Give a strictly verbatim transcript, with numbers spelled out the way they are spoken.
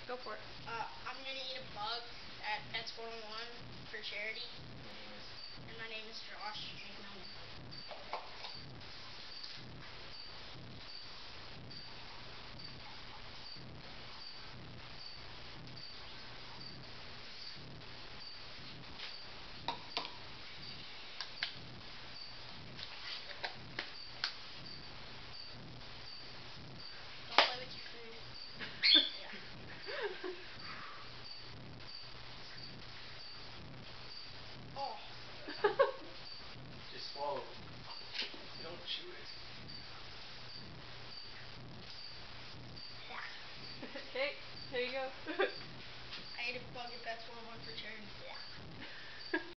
Go for it. Uh, I'm gonna eat a bug at Pets one oh one for charity. And my name is Josh. You can know me. Don't play with your food. Yeah. Oh. Just swallow. Don't chew it. Yeah. Okay, here you go. I ate a bug at Pets one oh one for charity. Yeah.